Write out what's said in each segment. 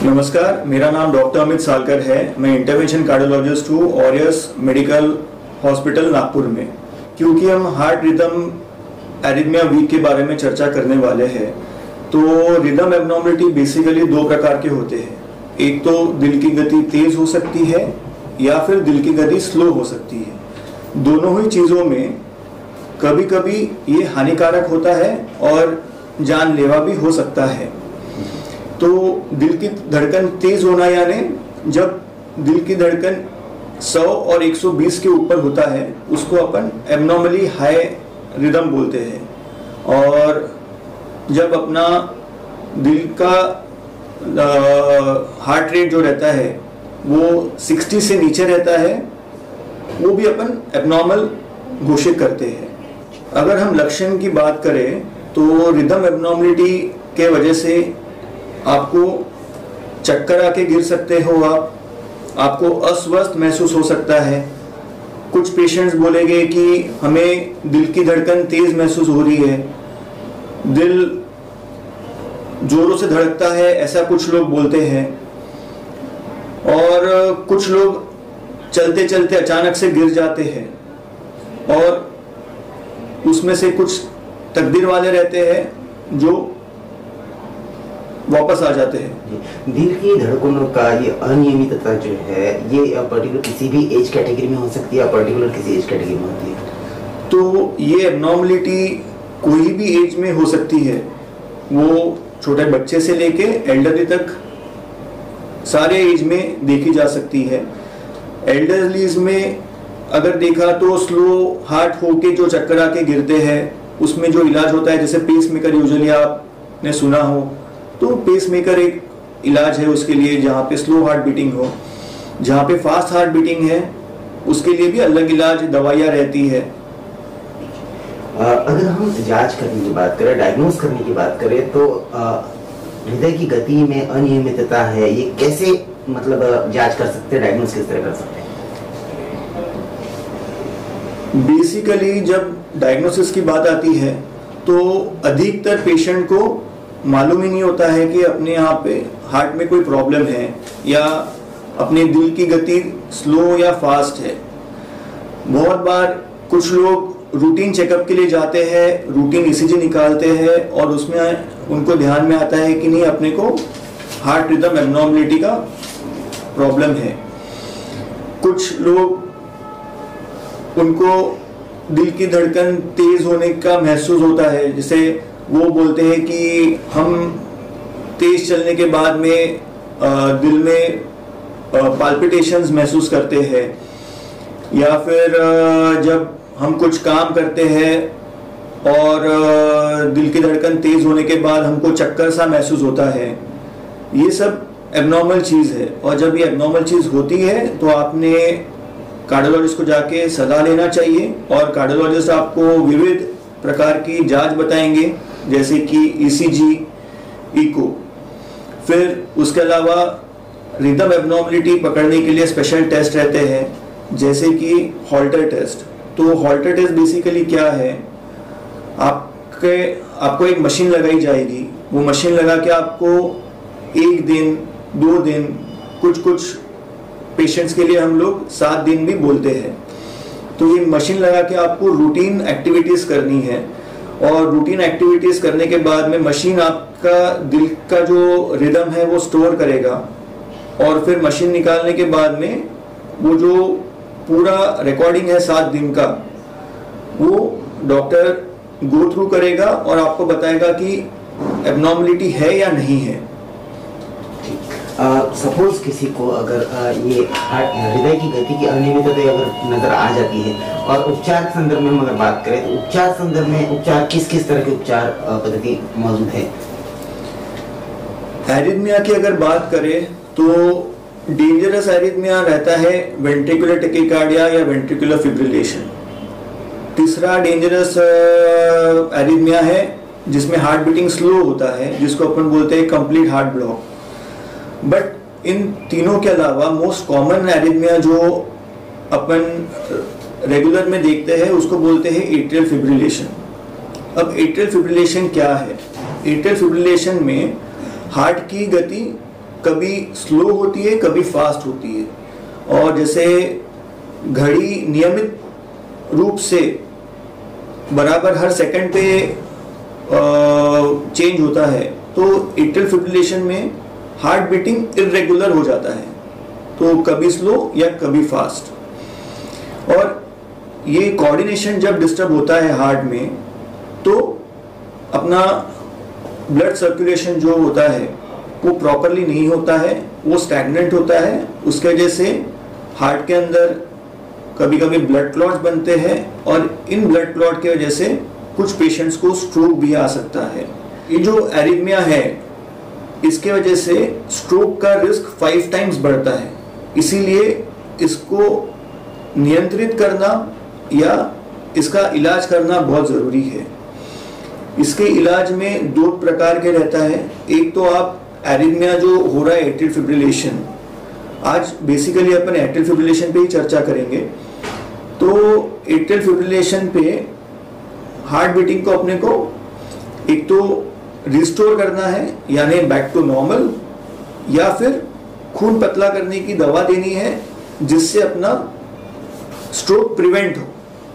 नमस्कार, मेरा नाम डॉक्टर अमित सालकर है। मैं इंटरवेंशन कार्डियोलॉजिस्ट हूँ ऑरियस मेडिकल हॉस्पिटल नागपुर में। क्योंकि हम हार्ट रिदम एरिथमिया वीक के बारे में चर्चा करने वाले हैं, तो रिदम एब्नॉर्मलिटी बेसिकली दो प्रकार के होते हैं। एक तो दिल की गति तेज हो सकती है या फिर दिल की गति स्लो हो सकती है। दोनों ही चीज़ों में कभी कभी ये हानिकारक होता है और जानलेवा भी हो सकता है। तो दिल की धड़कन तेज होना यानी जब दिल की धड़कन 100 और 120 के ऊपर होता है उसको अपन एब्नॉर्मली हाई रिदम बोलते हैं। और जब अपना दिल का हार्ट रेट जो रहता है वो 60 से नीचे रहता है, वो भी अपन एब्नॉर्मल घोषित करते हैं। अगर हम लक्षण की बात करें तो रिदम एब्नॉर्मलिटी के वजह से आपको चक्कर आके गिर सकते हो, आपको अस्वस्थ महसूस हो सकता है। कुछ पेशेंट्स बोलेंगे कि हमें दिल की धड़कन तेज महसूस हो रही है, दिल जोरों से धड़कता है, ऐसा कुछ लोग बोलते हैं। और कुछ लोग चलते चलते अचानक से गिर जाते हैं और उसमें से कुछ तकदीर वाले रहते हैं जो वापस आ जाते हैं। दिल की धड़कनों का ये अनियमितता जो है ये पर्टिकुलर किसी भी एज कैटेगरी में हो सकती है, पर्टिकुलर किसी एज कैटेगरी में होती है। तो ये एब्नॉर्मलिटी कोई भी एज में हो सकती है, वो छोटे बच्चे से लेके एल्डरली तक सारे एज में देखी जा सकती है। एल्डरलीज में अगर देखा तो स्लो हार्ट होके जो चक्कर आके गिरते हैं उसमें जो इलाज होता है, जैसे पेसमेकर यूजुअली आपने सुना हो, तो पेसमेकर एक इलाज है उसके लिए जहाँ पे स्लो हार्ट बीटिंग हो। जहाँ पे फास्ट हार्ट बीटिंग है उसके लिए भी अलग इलाज दवाइयाँ रहती है। अगर हम जांच करने की बात करें, डायग्नोज करने की बात करें, तो हृदय की गति में अनियमितता है, ये कैसे मतलब जांच कर सकते हैं, डायग्नोज किस तरह कर सकते हैं? बेसिकली जब डायग्नोसिस की बात आती है तो अधिकतर पेशेंट को मालूम ही नहीं होता है कि अपने यहाँ पे हार्ट में कोई प्रॉब्लम है या अपने दिल की गति स्लो या फास्ट है। बहुत बार कुछ लोग रूटीन चेकअप के लिए जाते हैं, रूटीन ईसीजी निकालते हैं और उसमें उनको ध्यान में आता है कि नहीं अपने को हार्ट रिदम एब्नॉर्मलिटी का प्रॉब्लम है। कुछ लोग उनको दिल की धड़कन तेज होने का महसूस होता है, जैसे वो बोलते हैं कि हम तेज चलने के बाद में दिल में पाल्पिटेशंस महसूस करते हैं, या फिर जब हम कुछ काम करते हैं और दिल की धड़कन तेज होने के बाद हमको चक्कर सा महसूस होता है। ये सब एब्नॉर्मल चीज़ है और जब ये एब्नॉर्मल चीज़ होती है तो आपने कार्डियोलॉजिस्ट को जाके सलाह लेना चाहिए और कार्डियोलॉजिस्ट आपको विविध प्रकार की जांच बताएंगे, जैसे कि ईसीजी, इको। फिर उसके अलावा रिदम एब्नॉर्मलिटी पकड़ने के लिए स्पेशल टेस्ट रहते हैं, जैसे कि हॉल्टर टेस्ट। तो हॉल्टर टेस्ट बेसिकली क्या है, आपको एक मशीन लगाई जाएगी। वो मशीन लगा के आपको 1 दिन 2 दिन, कुछ पेशेंट्स के लिए हम लोग 7 दिन भी बोलते हैं। तो ये मशीन लगा के आपको रूटीन एक्टिविटीज करनी है और रूटीन एक्टिविटीज करने के बाद में मशीन आपका दिल का जो रिदम है वो स्टोर करेगा और फिर मशीन निकालने के बाद में वो जो पूरा रिकॉर्डिंग है 7 दिन का, वो डॉक्टर गो थ्रू करेगा और आपको बताएगा कि एब्नॉर्मलिटी है या नहीं है। सपोज किसी को अगर ये हृदय की गति की अनियमितता अगर नजर आ जाती है और उपचार के संदर्भ में हम अगर बात करें तो उपचार संदर्भ में उपचार किस तरह के उपचार पद्धति मौजूद है? एरिथमिया की अगर बात करें तो डेंजरस एरिथमिया रहता है वेंट्रिकुलर टैकीकार्डिया या वेंट्रिकुलर फिब्रिलेशन। तीसरा डेंजरस एरिथमिया है जिसमें हार्ट बीटिंग स्लो होता है, जिसको अपन बोलते हैं कंप्लीट हार्ट ब्लॉक। बट इन तीनों के अलावा मोस्ट कॉमन एरिथमिया जो अपन रेगुलर में देखते हैं उसको बोलते हैं एट्रियल फिब्रिलेशन। अब एट्रियल फिब्रिलेशन क्या है? एट्रियल फिब्रिलेशन में हार्ट की गति कभी स्लो होती है, कभी फास्ट होती है। और जैसे घड़ी नियमित रूप से बराबर हर सेकंड पे चेंज होता है, तो एट्रियल फिब्रिलेशन में हार्ट बीटिंग इरेगुलर हो जाता है, तो कभी स्लो या कभी फास्ट। और ये कोऑर्डिनेशन जब डिस्टर्ब होता है हार्ट में, तो अपना ब्लड सर्कुलेशन जो होता है वो प्रॉपरली नहीं होता है, वो स्टैग्नेंट होता है। उसके वजह से हार्ट के अंदर कभी कभी ब्लड क्लॉट्स बनते हैं, और इन ब्लड क्लॉट की वजह से कुछ पेशेंट्स को स्ट्रोक भी आ सकता है। ये जो एरिथमिया है, इसके वजह से स्ट्रोक का रिस्क 5 टाइम्स बढ़ता है। इसीलिए इसको नियंत्रित करना या इसका इलाज करना बहुत ज़रूरी है। इसके इलाज में 2 प्रकार के रहता है। एक तो आप एरिथमिया जो हो रहा है एट्रियल फिब्रिलेशन, आज बेसिकली अपन एट्रियल फिब्रिलेशन पे ही चर्चा करेंगे। तो एट्रियल फिब्रिलेशन पे हार्ट बीटिंग को अपने को एक तो रिस्टोर करना है, यानी बैक टू नॉर्मल, या फिर खून पतला करने की दवा देनी है जिससे अपना स्ट्रोक प्रिवेंट हो।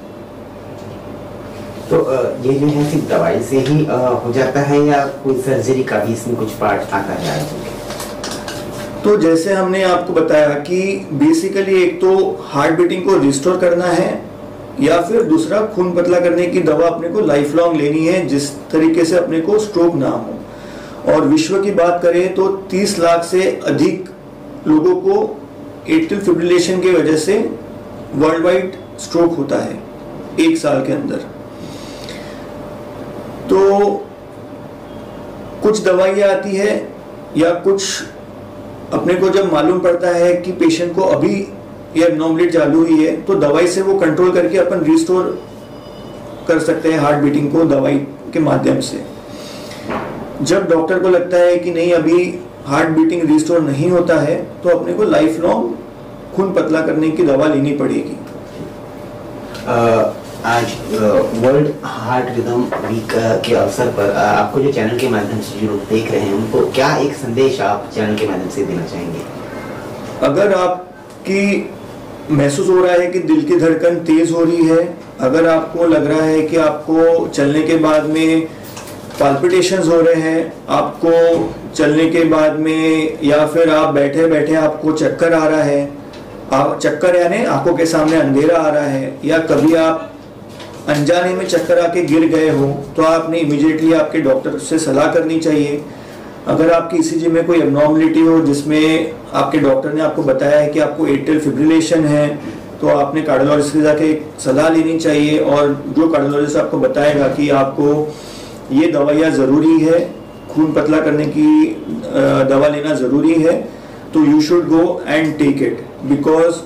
तो ये जो है सिर्फ दवाई से ही हो जाता है या कोई सर्जरी का भी इसमें कुछ पार्ट आता है? तो जैसे हमने आपको बताया कि बेसिकली एक तो हार्ट बीटिंग को रिस्टोर करना है, या फिर दूसरा खून पतला करने की दवा अपने को लाइफ लॉन्ग लेनी है, जिस तरीके से अपने को स्ट्रोक ना हो। और विश्व की बात करें तो 30 लाख से अधिक लोगों को एट्रियल फिब्रिलेशन की वजह से वर्ल्ड वाइड स्ट्रोक होता है 1 साल के अंदर। तो कुछ दवाइयाँ आती है, या कुछ अपने को जब मालूम पड़ता है कि पेशेंट को अभी ये एब्नॉर्मलिटी चालू हुई है, तो दवाई से वो कंट्रोल करके अपन रिस्टोर कर सकते हैं हार्ट बीटिंग को दवाई के माध्यम से। जब डॉक्टर को लगता है कि नहीं अभी हार्ट बीटिंग रिस्टोर नहीं होता है, तो अपने को लाइफ लॉन्ग खून पतला करने की दवा लेनी पड़ेगी। आज वर्ल्ड हार्ट रिदम वीक के अवसर पर आपको जो चैनल के माध्यम से जो लोग देख रहे हैं, उनको क्या एक संदेश आप चैनल के माध्यम से देना चाहेंगे? अगर आपकी महसूस हो रहा है कि दिल की धड़कन तेज हो रही है, अगर आपको लग रहा है कि आपको चलने के बाद में पाल्पिटेशंस हो रहे हैं, आपको चलने के बाद में, या फिर आप बैठे बैठे आपको चक्कर आ रहा है, आप चक्कर यानी आंखों के सामने अंधेरा आ रहा है, या कभी आप अनजाने में चक्कर आके गिर गए हो, तो आपने इमीडिएटली आपके डॉक्टर से सलाह करनी चाहिए। अगर आपकी ईसीजी में कोई एब्नॉर्मलिटी हो जिसमें आपके डॉक्टर ने आपको बताया है कि आपको एट्रियल फिब्रिलेशन है, तो आपने कार्डियोलॉजिस्ट से जाके सलाह लेनी चाहिए, और जो कार्डियोलॉजिस्ट आपको बताएगा कि आपको ये दवाइयाँ ज़रूरी है, खून पतला करने की दवा लेना ज़रूरी है, तो you should go and take it, because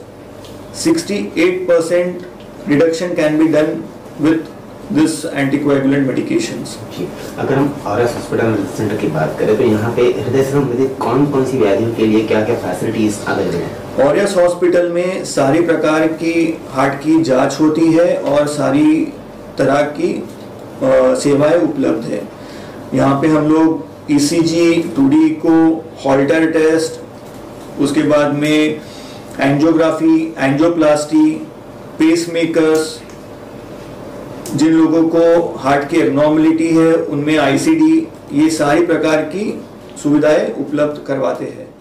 68% reduction can be done with this anticoagulant medications। अगर हम ऑरएस हॉस्पिटल सेंटर की बात करें, तो यहाँ पे हृदय से संबंधित कौन-कौन सी व्याधियों के लिए क्या-क्या फैसिलिटीज अवेलेबल हैं? ऑरएस हॉस्पिटल में सारी प्रकार की हार्ट की जांच होती है और सारी तरह की सेवाएं उपलब्ध है। यहाँ पे हम लोग ईसीजी, 2D को, हॉल्टर टेस्ट, उसके बाद में एंजियोग्राफी, एंजियोप्लास्टी, पेसमेकर्स, जिन लोगों को हार्ट की एब्नॉर्मलिटी है उनमें आईसीडी, ये सारी प्रकार की सुविधाएं उपलब्ध करवाते हैं।